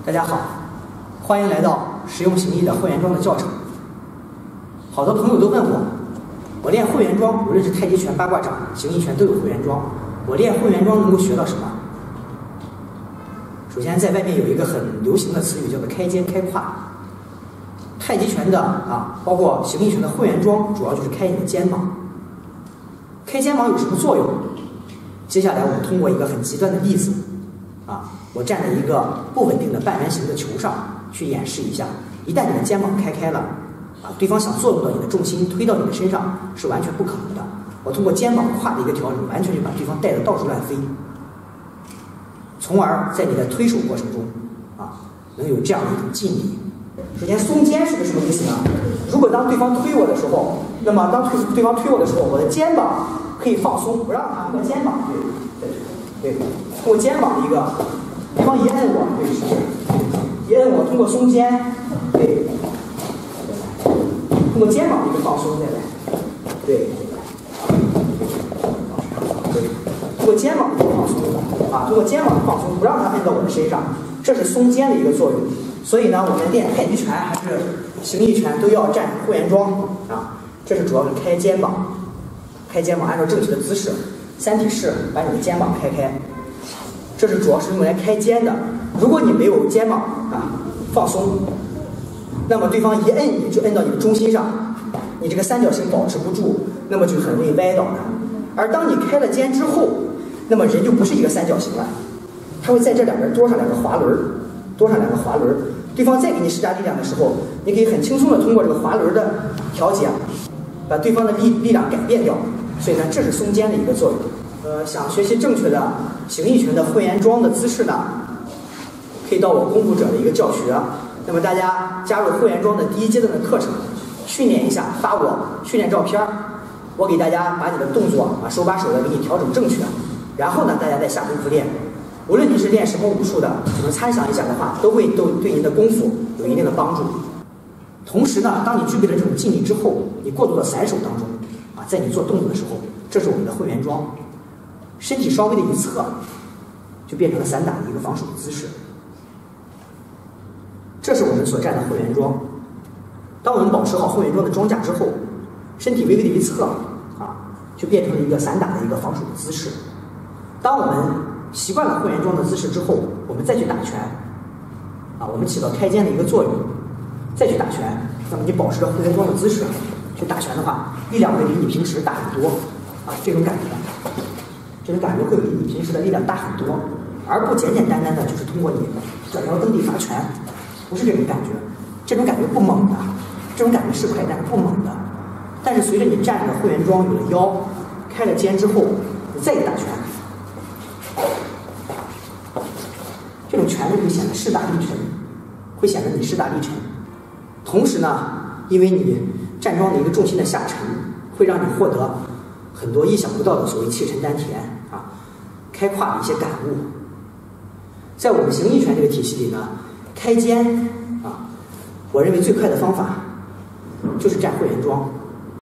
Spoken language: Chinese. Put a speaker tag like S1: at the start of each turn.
S1: 大家好，欢迎来到实用形意的会员桩的教程。好多朋友都问我练会员桩，无论是太极拳、八卦掌、形意拳都有会员桩，我练会员桩能够学到什么？首先，在外面有一个很流行的词语叫做开肩开胯。太极拳的包括形意拳的会员桩，主要就是开你的肩膀。开肩膀有什么作用？接下来我们通过一个很极端的例子我站在一个不稳定的半圆形的球上去演示一下。一旦你的肩膀开了对方想作用到你的重心推到你的身上是完全不可能的。我通过肩膀胯的一个调整，完全就把对方带得到处乱飞，从而在你的推手过程中能有这样的一种劲力。首先，松肩是个什么意思呢？如果当对方推我的时候，那么当对方推我的时候，我的肩膀可以放松，不让他和肩膀对，通过肩膀的一个，对方一摁我，一摁我，通过松肩，通过肩膀的一个放松，再来，通过肩膀的一个放松通过肩膀的放松，不让它摁到我的身上，这是松肩的一个作用。所以呢，我们练太极拳还是形意拳都要站会员桩这是主要是开肩膀，按照正确的姿势，三体式把你的肩膀开，这是主要是用来开肩的。如果你没有肩膀放松，那么对方一摁你就摁到你的中心上，你这个三角形保持不住，那么就很容易歪倒的。而当你开了肩之后，那么人就不是一个三角形了，它会在这两边多上两个滑轮。对方再给你施加力量的时候，你可以很轻松的通过这个滑轮的调节，把对方的力量改变掉。所以呢，这是松肩的一个作用。想学习正确的形意拳的会员桩的姿势呢，可以到我功夫者的一个教学。那么大家加入会员桩的第一阶段的课程，训练一下，发我训练照片，我给大家把你的动作手把手的给你调整正确，然后呢，大家再下功夫练。无论你是练什么武术的，只能参详一下的话，都对您的功夫有一定的帮助。同时呢，当你具备了这种劲力之后，你过渡到散手当中在你做动作的时候，这是我们的会员桩，身体稍微的一侧，就变成了散打的一个防守的姿势。这是我们所站的会员桩。当我们保持好会员桩的装架之后，身体微微的一侧就变成了一个散打的一个防守的姿势。当我们习惯了会员桩的姿势之后，我们再去打拳我们起到开肩的一个作用，再去打拳，那么你保持着会员桩的姿势去打拳的话，力量会比你平时大很多这种感觉会比你平时的力量大很多，而不简简单单的就是通过你转腰蹬地发拳，不是这种感觉。这种感觉不猛的，这种感觉是快，但是不猛的。但是随着你站着会员桩，有了腰，开了肩之后，你再一打拳，这种拳会显得势大力沉，会显得你势大力沉。同时呢，因为你站桩的一个重心的下沉，会让你获得很多意想不到的所谓气沉丹田开胯的一些感悟。在我们形意拳这个体系里呢，开肩我认为最快的方法就是站会员桩。